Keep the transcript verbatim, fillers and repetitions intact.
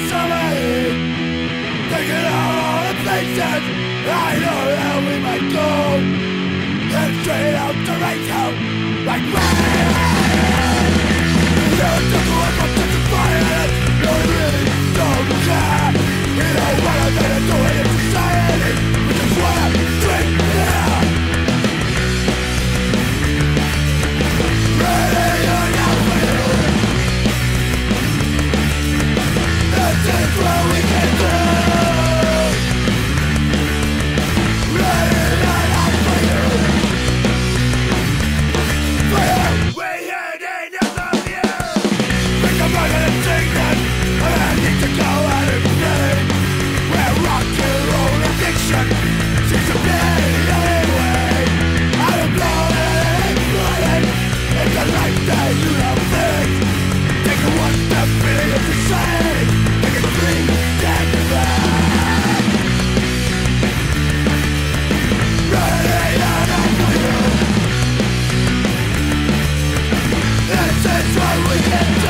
somebody, taking all the places I know that we might go, and straight out to race out like rain. You took away from such a fire, you really don't care. You don't want nothing to do with your society, you just wanna drink beer. Ready or not for you, this is what we can do. Ready or not for you, for you, we need enough of you. Think I'm not gonna sing that, and I need to go out and play, where rock and roll addiction seems to be the only way. I don't know that it ain't flooded, it's a life that you don't think. Take a one step into society, take a three step back. Ready or not for you, this is what we can do.